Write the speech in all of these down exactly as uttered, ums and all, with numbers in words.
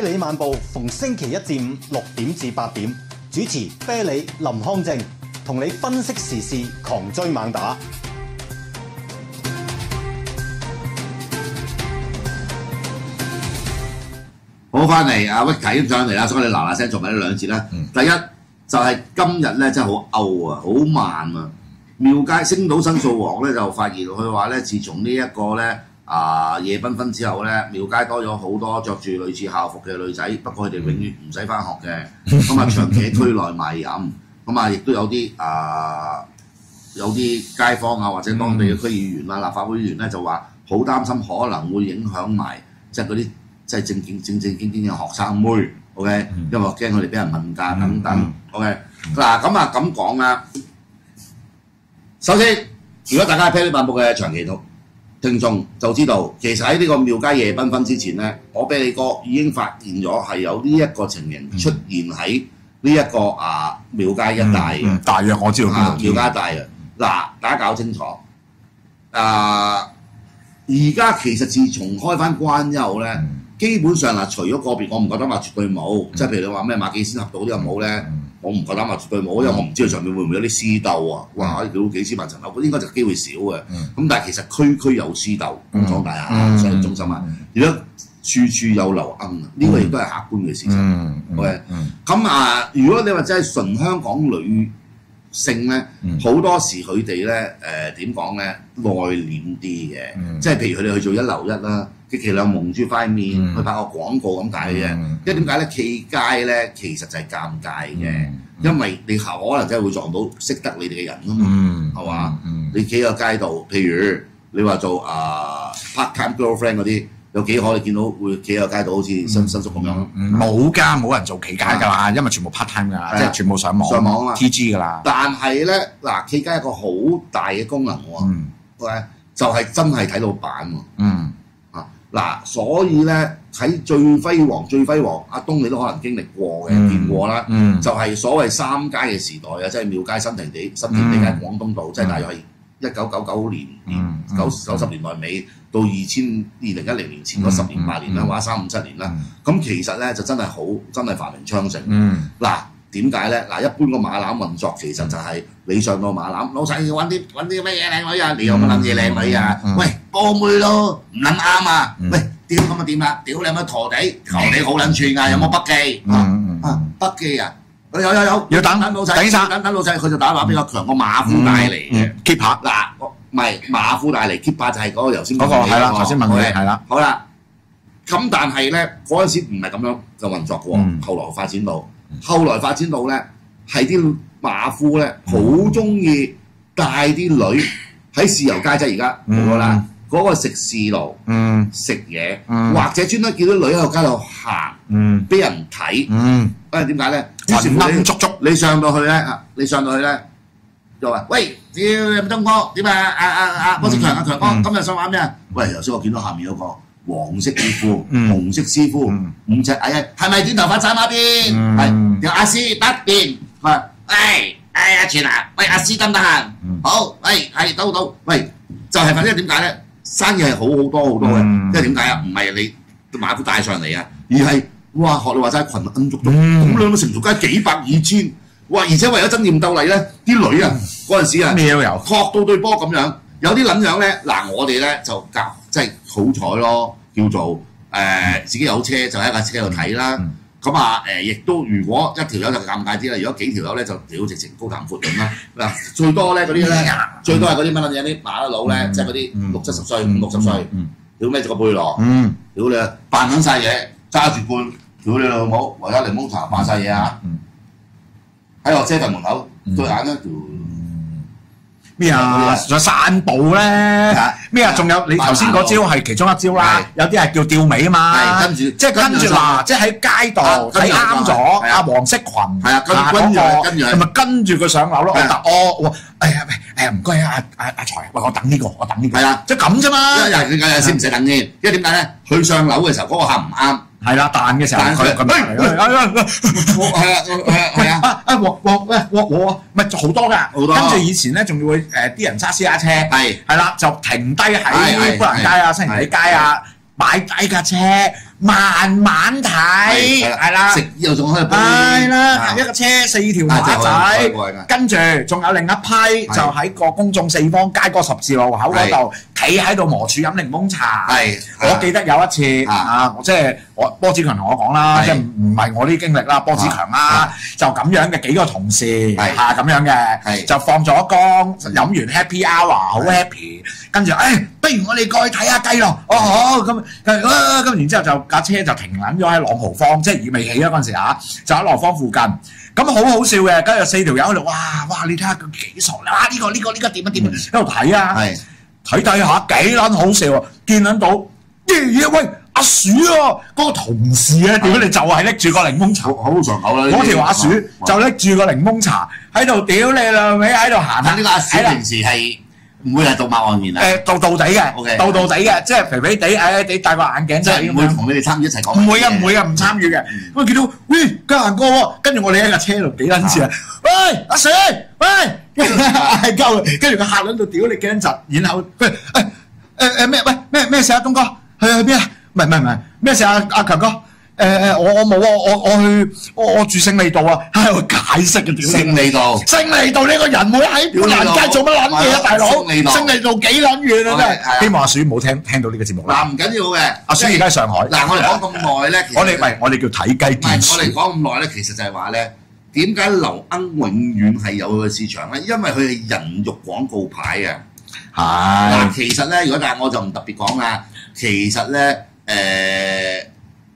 梨漫步逢星期一至五六點至八點，主持啤梨林康正，同你分析時事，狂追猛打。 好翻嚟，阿 Vicky 已經上嚟啦，所以我哋嗱嗱聲做埋呢兩節啦。嗯、第一就係、是、今日咧，真係好歐啊，好慢啊！廟街星島申訴王咧就發現佢話咧，自從呢一個咧啊夜繽紛之後咧，廟街多咗好多着住類似校服嘅女仔，不過佢哋永遠唔使翻學嘅，咁啊長期喺區內賣淫，咁啊亦都有啲啊有啲街坊啊或者當地嘅區議員啊、立法會議員咧就話好擔心可能會影響埋即係嗰啲。即係正經正正經經嘅學生妹 ，OK，、嗯、因為我驚佢哋俾人問價等等、嗯、，OK。嗱咁啊咁講啦。首先，如果大家係《啤梨漫步》嘅長期聽眾就知道，其實喺呢個廟街夜繽紛之前咧，我啤梨哥已經發現咗係有呢一個情形出現喺呢一個啊廟街一帶嘅、嗯嗯。大約我知道邊度。廟街一帶嘅。嗱，大家搞清楚。啊，而家其實自從開翻關之後咧。嗯基本上嗱，除咗個別，我唔夠膽話絕對冇，即係譬如你話咩馬己仙峽道啲有冇咧，我唔夠膽話絕對冇，因為我唔知道上面會唔會有啲私鬥啊！哇，屌幾千萬層樓，應該就機會少嘅。咁但係其實區區有私鬥，工廠大廈、商業中心啊，而家處處有流鶯啊，呢個亦都係客觀嘅事情。OK，咁啊，如果你話真係純香港女性咧，好多時佢哋咧誒點講咧內斂啲嘅，即係譬如佢哋去做一樓一啦。極其量蒙住塊面、嗯、去拍個廣告咁解嘅啫，因為點解咧？企街咧其實就係尷尬嘅，嗯、因為你可能真係會撞到識得你哋嘅人啊嘛，係嘛？你企個街度，譬如你話做啊、uh, part time girlfriend 嗰啲，有幾可你見到會企個街度好似新新宿咁樣？ 冇㗎，冇人做企街㗎啦，因為全部 part time 㗎，即係全部上網上網啊嘛 ，T G 㗎啦。 但係咧嗱，企街有個好大嘅功能喎，嗯、就係真係睇老闆喎。嗯嗱，所以咧喺最輝煌、最輝煌，阿東你都可能經歷過嘅、嗯、見過啦，嗯、就係所謂三街嘅時代啊，即係廟街、新填地、新填地街、廣東道，嗯、即係大約係一九九九年年九九十年代尾到二千二零一零年前嗰十年八年啦，嗯、或者三五七年啦，咁、嗯、其實咧就真係好真係繁榮昌盛。嗱、嗯。點解咧？嗱，一般個馬欄運作其實就係你上到馬欄，老細要揾啲揾啲咩嘢靚女啊？你有乜撚嘢靚女啊？喂，波妹咯，唔撚啱啊！喂，屌咁啊點啊？屌你有乜陀地？陀地好撚串㗎，有冇筆記？啊，筆記啊！有有有， 要等等老細， 等曬， 等等老細，佢就打電話比較強個馬夫帶嚟嘅 keep 下嗱，唔係馬夫帶嚟 keep 下就係嗰個頭先嗰個係啦，頭先問佢係啦， 好啦。咁但係咧嗰陣時唔係咁樣就運作喎，後來發展到。後來發展到咧，係啲馬夫咧好中意帶啲女喺豉油街啫，而家冇咗啦。嗰個食肆度食嘢，或者專登叫啲女喺個街度行，俾人睇。因為點解咧？ 混足足， 你上到去咧，你上到去咧，就話：喂，屌有冇東哥？點啊？阿阿阿波子強，阿強哥，今日想玩咩啊？喂，頭先我見到下面有個。黃色衣褲、紅色絲褲、五隻矮嘅，係咪短頭髮站嗰邊？係，條阿師得邊？係，誒，哎阿全啊，喂阿師得唔得閒？好，喂係到到，喂就係反正點解咧？生意係好好多好多嘅，因為點解啊？唔係你馬夫帶上嚟啊，而係哇學你話齋群恩足足，咁兩個成條街幾百二千，哇！而且為咗爭豔鬥麗咧，啲女啊嗰陣時啊， 咩都有， 托到對波咁樣，有啲撚樣咧，嗱我哋咧就夾即係好彩咯。叫做誒、呃、自己有車就喺架車度睇啦，咁啊誒亦都如果一條友就尷尬啲啦，如果幾條友咧就屌直情高談闊論啦。嗱最多咧嗰啲咧，最多係嗰啲乜撚嘢啲馬佬咧，即係嗰啲六七十歲、五六十歲，屌孭住個背囊，屌你扮緊晒嘢，揸住罐，屌你老母，或者檸檬茶扮晒嘢啊！喺我車房門口對眼咧條。 咩啊？仲有散步咧？咩啊？仲有你頭先嗰招係其中一招啦，有啲係叫吊尾啊嘛。跟住即係跟住嗱，即係喺街度睇啱咗阿黃色裙，係啊，跟住跟住，係咪跟住佢上樓咯？哦，哎呀，哎呀，唔該啊，阿阿阿財，喂，我等呢個，我等呢個。係啊，即係咁啫嘛。因為點解使唔使等先？因為點解咧？佢上樓嘅時候嗰個客唔啱。係啦，彈嘅時候佢佢咪嚟咯，係啊係啊啊！鑊鑊喂鑊鑊，咪好多㗎，好多。跟住以前咧，仲會誒啲人揸私家車，係係啦，就停低喺砵蘭街啊、新填地街啊，擺低架車， 慢慢睇，係啦， 食又仲可以係啦，一個車四條馬仔，跟住仲有另一批就喺個公眾四方街個十字路口嗰度，企喺度磨柱飲檸檬茶。係，我記得有一次啊，即係我波子強同我講啦，即係唔係我啲經歷啦，波子強啦，就咁樣嘅幾個同事嚇咁樣嘅，就放咗工，飲完 Happy Hour 好 happy，跟住誒，不如我哋過去睇下雞咯，哦好咁，咁然之後就。架車就停撚咗喺朗豪坊，即係而未起啦嗰陣時嚇，就喺朗豪坊附近。咁好好笑嘅，跟住四條友喺度，哇哇！你睇下佢幾傻啦！呢個呢個呢個點啊點啊，喺度睇啊，睇睇下幾撚好笑啊！見撚到耶耶喂阿鼠啊，嗰個同事啊，屌你就係拎住個檸檬茶， 好常口啦！ 嗰條阿鼠就拎住個檸檬茶喺度，屌你老味喺度行下。 呢個阿鼠平時係。唔會係道貌岸然啊！ 誒，道道地嘅，道道地嘅，即係肥肥地，誒，你戴個眼鏡， 即係唔會同你哋參與一齊講。 唔會嘅，唔會嘅，唔參與嘅。咁見到，喂，佢行過喎，跟住我哋喺架車度幾撚次啊！喂，阿 Sir，喂，嗌交，跟住個客喺度屌你幾撚窒，然後佢誒誒誒咩？喂咩咩事啊？東哥去去邊啊？唔係唔係唔係咩事啊？阿強哥。誒誒，我我冇啊！我我去我我住勝利道啊！喺度解釋嘅屌！ 勝利道， 勝利道呢個人會喺砵蘭街做乜撚嘢啊，大佬？勝利道，勝利道幾撚遠啊！真係。希望阿鼠冇聽聽到呢個節目啦。 嗱，唔緊要嘅，阿鼠而家喺上海。 嗱，我哋講咁耐咧， 我哋唔係我哋叫睇雞見鼠。 我哋講咁耐咧，其實就係話咧，點解劉鶯永遠係有佢嘅市場咧？因為佢係人肉廣告牌啊！係。嗱，其實咧，如果但係我就唔特別講啦。其實咧，誒。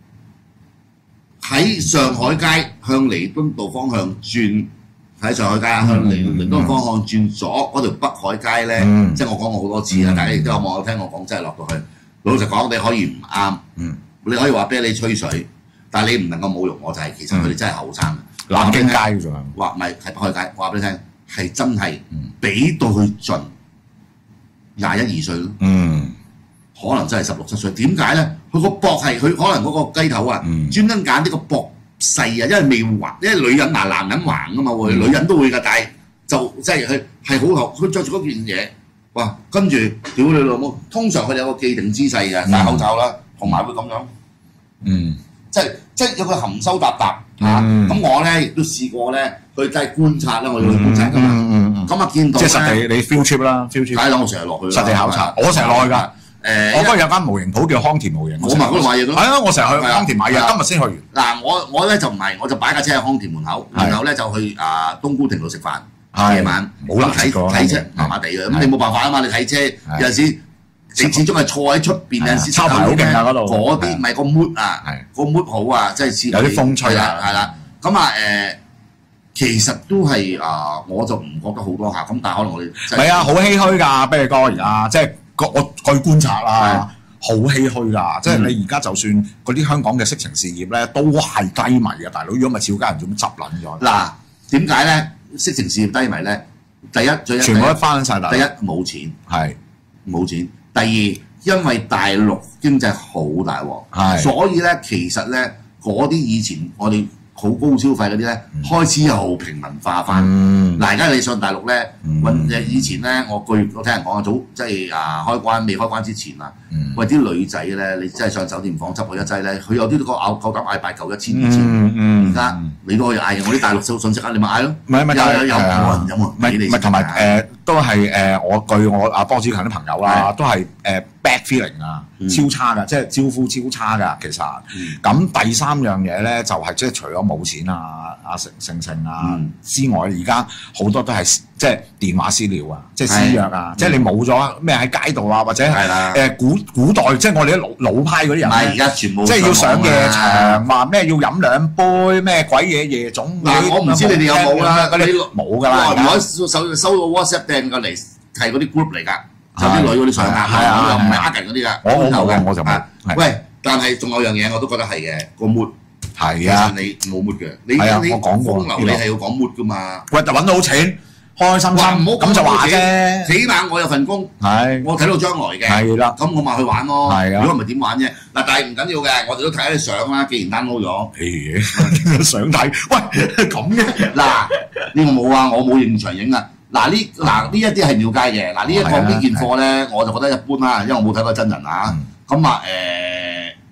喺上海街向彌敦道方向轉，喺上海街向彌彌敦道方向轉左嗰條北海街咧，嗯、即係我講過好多次啦，大家亦都有網友聽我講，真係落到去。老實講，你可以唔啱，嗯、你可以話啤你吹水，但係你唔能夠侮辱我，就係、是、其實佢哋真係後生。 南京街㗎仲係， 話唔係係北海街，我話俾你聽，係真係俾到佢盡廿一二歲咯。嗯。可能真係十六七歲，點解咧？佢個膊係佢可能嗰個雞頭啊，專登揀呢個膊細啊，因為未橫，因為女人嗱男人橫噶嘛會，女人都會㗎，但係就即係佢係好頭，佢着住嗰件嘢，哇！跟住屌你老母，通常佢哋有個既定姿勢嘅，戴口罩啦，同埋會咁樣，嗯，即係即係有個含羞答答嚇。咁我咧亦都試過咧，去真係觀察啦，我要去觀察㗎嘛。咁啊見到即係實地你 field trip 啦 ，field trip。 係啦，我成日落去實地考察，我成日落去㗎。誒，我嗰日有間模型鋪叫康田模型， 我咪嗰度買嘢咯。 係啊，我成日去康田買嘢，今日先去完。 嗱，我我咧就唔係，我就擺架車喺康田門口，然後咧就去啊冬菇亭度食飯。夜晚冇難睇睇車麻麻地嘅，咁你冇辦法啊嘛！你睇車有陣時，你始終係坐喺出邊，有陣時抄牌好勁啊嗰度。 嗰啲唔係個 mood 啊，個 mood 好啊，即係似有啲風吹啊， 係啦。咁啊誒，其實都係啊，我就唔覺得好多客，咁但係可能我哋唔係啊，好唏噓㗎，啤哥而家即係。我據觀察啦，好唏噓㗎，即係你而家就算嗰啲香港嘅色情事業咧，都係低迷嘅，大佬。如果咪少家人做乜執撚咗？ 嗱，點解咧？色情事業低迷咧？第一最全部都翻晒大陸。 第一冇錢， 係冇錢。第二因為大陸經濟好大鑊，係，所以咧其實咧嗰啲以前我哋好高消費嗰啲咧，開始又平民化翻。嗱，而家你上大陸咧，揾誒以前咧，我據我聽人講啊，早即係啊開關未開關之前啊，喂啲女仔咧，你真係上酒店房執佢一劑咧，佢有啲個咬夠膽嗌八嚿一千二千，而家你都可以嗌嘅，我啲大陸信息啊，你咪嗌咯。 唔係唔係， 有有有冇人飲啊？ 唔係唔係，同埋誒都係誒，我據我阿波子強啲朋友啦，都係誒 bad feeling 啊，超差㗎，即係招呼超差㗎，其實。咁第三樣嘢咧，就係即係除咗冇錢啊、阿成成成啊之外，而家好多都係即係電話私聊啊，即係私約啊，即係你冇咗咩喺街度啊，或者誒古古代即係我哋啲老老派嗰啲人， 而家全部即係要上夜場，話咩要飲兩杯咩鬼嘢夜總。 嗱，我唔知你哋有冇啦，嗰啲冇㗎啦。 如果收收收到 WhatsApp 掟過嚟係嗰啲 group 嚟㗎，就啲女嗰啲上壓啊，又唔係呃人嗰啲㗎。 我我冇嘅，我就冇。 喂，但係仲有樣嘢我都覺得係嘅，個 mood。 係啊， 你冇 mood 嘅，你你風流你係要講 mood 㗎嘛。 喂，就揾到錢，開開心心，咁就話啫。 起碼我有份工，係我睇到將來嘅，係啦。咁我咪去玩咯。係啊，如果唔係點玩啫？嗱，但係唔緊要嘅，我哋都睇下啲相啦。既然 download 咗， 誒，相睇，喂，咁嘅。 嗱，呢個冇啊，我冇現場影啊。嗱呢嗱呢一啲係廟街嘅，嗱呢一個呢件貨咧，我就覺得一般啦，因為我冇睇過真人啊。咁啊誒。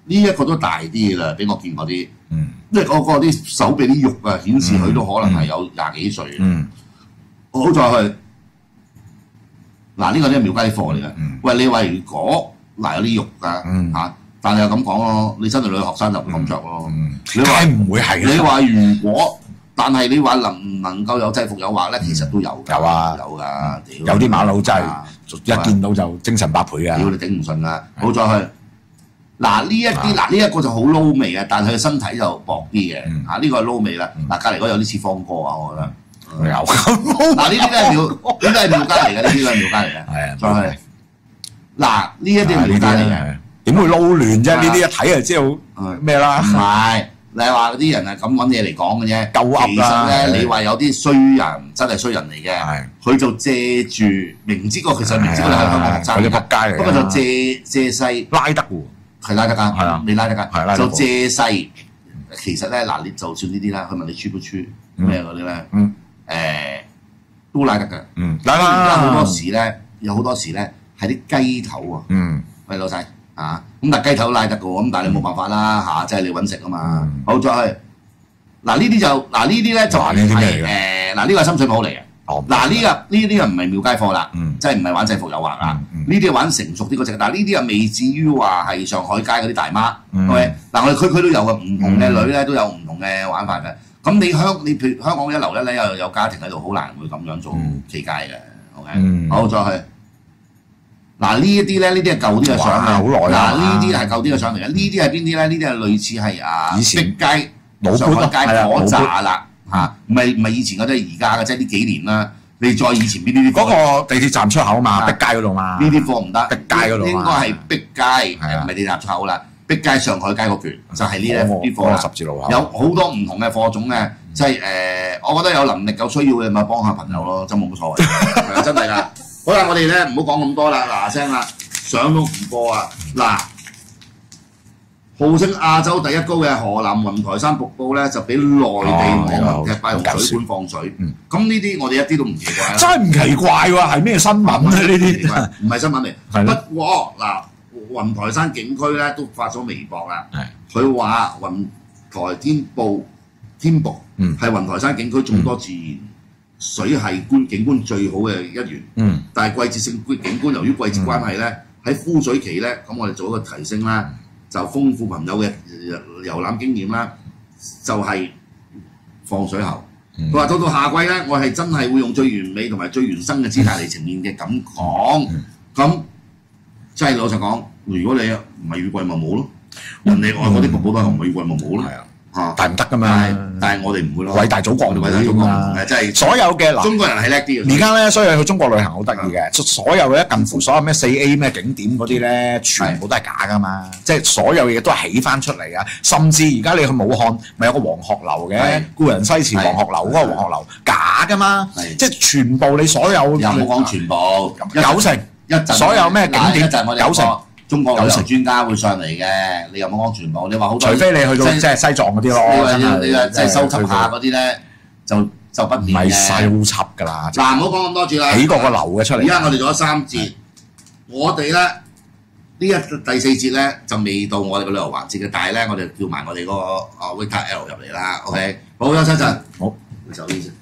呢一個都大啲啦，俾我見過啲， 嗯， 因為嗰個啲手臂啲肉啊，顯示佢都可能係有廿幾歲。 嗯， 好在佢嗱呢個都係廟街啲貨嚟嘅。喂，你話如果嗱有啲肉㗎嚇，但係又咁講咯，你真係女學生就唔敢着咯。你話唔會係？ 你話如果，但係你話能唔能夠有制服誘惑咧？其實都有。 有啊， 有㗎， 有啲馬騮真係一見到就精神百倍啊！ 屌你頂唔順啊！好在佢。嗱呢一啲嗱呢一個就好撈味嘅，但係佢身體就薄啲嘅，啊呢個係撈味啦。嗱隔離嗰有啲似方哥啊，我覺得有。嗱呢啲都係廟，呢啲都係廟街嚟嘅，呢啲都係廟街嚟嘅。係啊，再係嗱呢一啲係廟街嚟嘅， 點會撈亂啫？呢啲一睇就知道咩啦。 唔係你話嗰啲人係咁揾嘢嚟講嘅啫， 夠噏啦。 其實咧，你話有啲衰人真係衰人嚟嘅，佢就借住明知個其實明知個係香港學生， 佢啲仆街嚟， 不過就借借勢拉得喎。 係拉得㗎，係啊，你拉得㗎，就借勢。其實咧，嗱，你就算呢啲啦，佢問你出不出咩嗰啲咧，誒都拉得㗎。嗯，拉啦。好多時咧，有好多時咧係啲雞頭啊。嗯，喂老細啊，咁但係雞頭拉得㗎喎，咁但係你冇辦法啦嚇，即係你揾食啊嘛。好再去嗱呢啲就嗱呢啲咧就係誒嗱呢個係深水埗嚟嘅。嗱呢個呢啲又唔係廟街貨啦，即係唔係玩制服誘惑啊？呢啲玩成熟啲嗰隻，但係呢啲又未至於話係上海街嗰啲大媽。OK，嗱我哋區區都有嘅，唔同嘅女咧都有唔同嘅玩法嘅。咁你香你譬如香港一流一咧又有家庭喺度，好難會咁樣做企街嘅。OK，好再去嗱呢一啲咧，呢啲係舊啲嘅相嚟。嗱呢啲係舊啲嘅相嚟嘅，呢啲係邊啲咧？呢啲係類似係啊碧街、上海街嗰扎啦。嚇，唔係唔係以前嗰啲，係而家嘅，即係呢幾年啦。你再以前邊呢啲嗰個地鐵站出口嘛，碧街嗰度嘛， 呢啲貨唔得， 碧街嗰度應該係碧街，唔係地鐵站出口啦。碧街上海街嗰橛就係呢一啲貨啦。 十字路口有好多唔同嘅貨種嘅，即係誒，我覺得有能力有需要嘅咪幫下朋友咯，真冇乜所謂，真係㗎。好啦，我哋咧唔好講咁多啦，嗱嗱聲啦，相都唔播啊，嗱。號稱亞洲第一高嘅河南雲台山瀑布咧，就俾內地網民踢爆用水管放水。咁呢啲我哋一啲都唔奇怪啦。 真係唔奇怪喎，係咩新聞咧？呢啲唔係新聞嚟。不過嗱，雲台山景區咧都發咗微博啦。佢話雲台天瀑天瀑係雲台山景區眾多自然水系觀景觀最好嘅一員。嗯。但係季節性景觀由於季節關係咧，喺枯水期咧，咁我哋做一個提升啦。就豐富朋友嘅遊覽經驗啦，就係、是、放水喉。佢話、嗯、到到夏季咧，我係真係會用最完美同埋最原生嘅姿態嚟呈現嘅咁講。咁即係老實講，如果你唔係雨季咪冇咯，人哋外國啲瀑布都係唔係雨季咪冇咯。嚇，但係唔得噶嘛！但係我哋唔會咯。偉大祖國，偉大祖國誒，即係所有嘅嗱，中國人係叻啲嘅。而家咧，所以去中國旅行好得意嘅，所有嘅近乎所有咩四 A 咩景點嗰啲咧，全部都係假噶嘛！即係所有嘢都係起翻出嚟啊！甚至而家你去武漢，咪有個黃鶴樓嘅，故人西辭黃鶴樓嗰個黃鶴樓假噶嘛！即係全部你所有又冇講全部，九成一陣所有咩景點九成。中國旅遊專家會上嚟嘅，你又冇講全部，你話好多，除非你去到即係西藏嗰啲咯，你話即係收集下嗰啲咧，就就不便嘅。唔係收集㗎啦。嗱，唔好講咁多住啦。起個個樓嘅出嚟。而家我哋做咗三節，我哋咧呢一第四節咧就未到我哋嘅旅遊環節嘅，但係咧我哋叫埋我哋嗰個啊 Victor L 入嚟啦。OK，好，休息一陣。好，走呢先。